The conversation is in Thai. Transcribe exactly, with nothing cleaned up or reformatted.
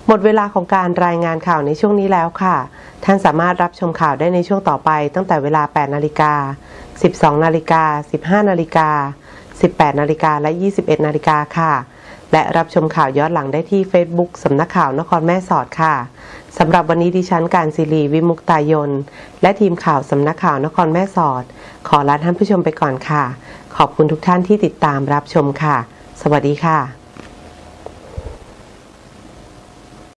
หมดเวลาของการรายงานข่าวในช่วงนี้แล้วค่ะท่านสามารถรับชมข่าวได้ในช่วงต่อไปตั้งแต่เวลา แปดนาฬิกา สิบสองนาฬิกา สิบห้านาฬิกา สิบแปดนาฬิกา และ ยี่สิบเอ็ดนาฬิกาค่ะและรับชมข่าวย้อนหลังได้ที่ Facebook สำนักข่าวนครแม่สอดค่ะสำหรับวันนี้ดิฉันการศิริวิมุกตายนและทีมข่าวสำนักข่าวนครแม่สอดขอลาท่านผู้ชมไปก่อนค่ะขอบคุณทุกท่านที่ติดตามรับชมค่ะสวัสดีค่ะ